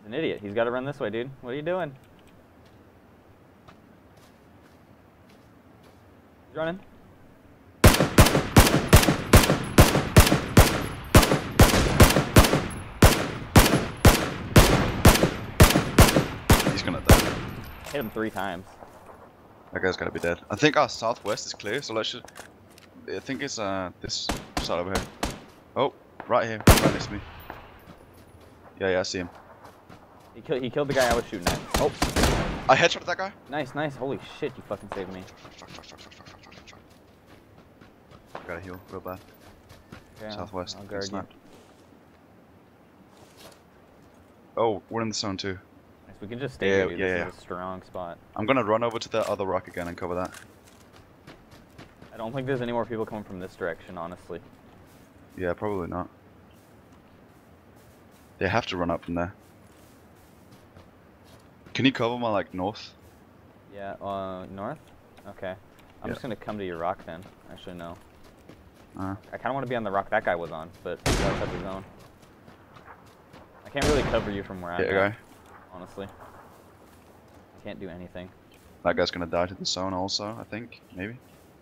He's an idiot. He's got to run this way, dude. What are you doing? He's running. He's gonna die. Hit him 3 times. That guy's gotta be dead. I think our southwest is clear, so let's just... I think it's this side over here. Oh, right here, right next to me. Yeah, I see him. He killed the guy I was shooting at. Oh, I headshotted that guy. nice. Holy shit, you fucking saved me. Fuck. I gotta heal real bad. Okay, Southwest. I'll Get guard you. sniped. Oh, we're in the zone too. Nice, we can just stay Yeah, here, dude. yeah, This yeah. is a strong spot. I'm gonna run over to the other rock again and cover that. I don't think there's any more people coming from this direction, honestly. Yeah, probably not. They have to run up from there. Can you cover my like north? Yeah, north? Okay. I'm Yeah. just gonna come to your rock then. Actually, no. Uh, I kinda wanna be on the rock that guy was on, but he's outside the zone. I can't really cover you from where I'm hit a at, guy. honestly. I can't do anything. That guy's gonna die to the zone also, I think. Maybe.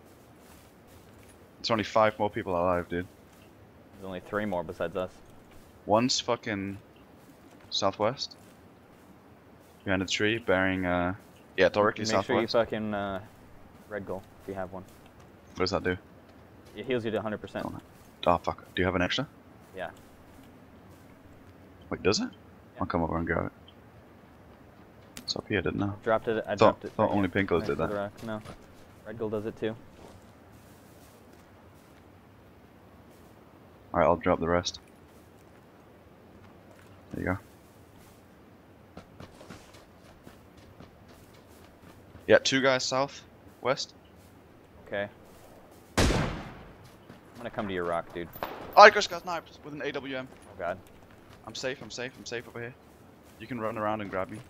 It's only 5 more people alive, dude. There's only 3 more besides us. One's fucking southwest. Behind a tree, bearing yeah, directly Make sure you southwest. fucking red goal if you have one. What does that do? It heals you to 100%. Oh fuck. Do you have an extra? Yeah. Wait, does it? Yeah. I'll come over and grab it. It's up here, didn't I? Dropped it. I Thought dropped it. thought right only here, Pinkos next did to the that. rock. No. Red goal does it too. Alright, I'll drop the rest. There you go. Yeah, 2 guys south, west. Okay. I'm gonna come to your rock, dude. Oh, I just got sniped with an AWM. Oh god. I'm safe over here. You can run around and grab me.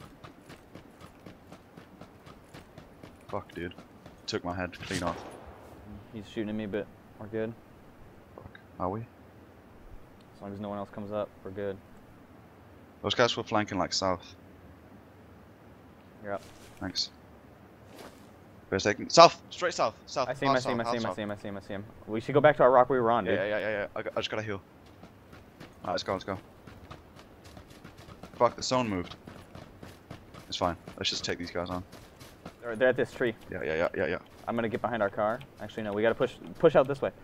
Fuck, dude. Took my head clean off. He's shooting at me, but we're good. Fuck. Are we? As long as no one else comes up, we're good. Those guys were flanking like south. You're up. Thanks. Wait a second. South! Straight south! South! I see him, half I see him, I south, see him, I half see him, I see him, I see him. We should go back to our rock we were on, dude. Yeah. I just gotta heal. Alright, let's go. Fuck, the zone moved. It's fine. Let's just take these guys on. They're at this tree. Yeah. I'm gonna get behind our car. Actually, no, we gotta push out this way.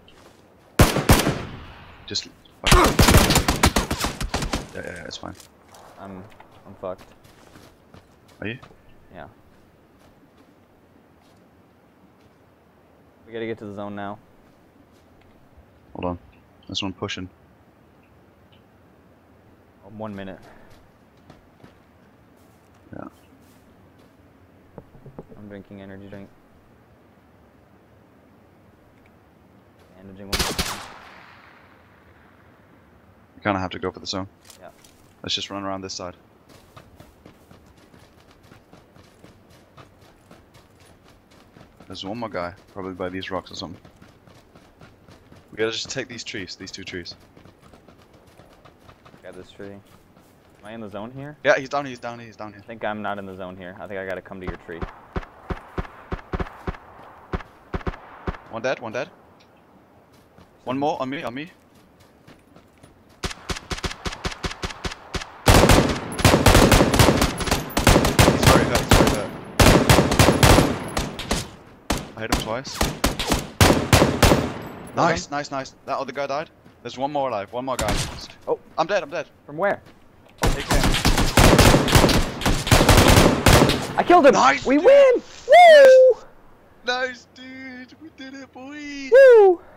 Just... Yeah, it's fine. I'm fucked. Are you? Yeah. We gotta get to the zone now. Hold on. There's one pushing. 1 minute. Yeah. I'm drinking energy drink. Bandaging one more time. You kinda have to go for the zone. Yeah. Let's just run around this side. There's one more guy, probably by these rocks or something. We gotta just take these trees, these 2 trees. Got this tree. Am I in the zone here? Yeah, he's down here. I think I'm not in the zone here. I think I gotta come to your tree. One dead. One more, on me. He's very hurt. I hit him twice. Nice. That other guy died. There's one more alive, one more guy. Oh. I'm dead. From where? Take him. I killed him! Nice, We dude. win! Woo! Nice, dude. We did it, boy. Woo!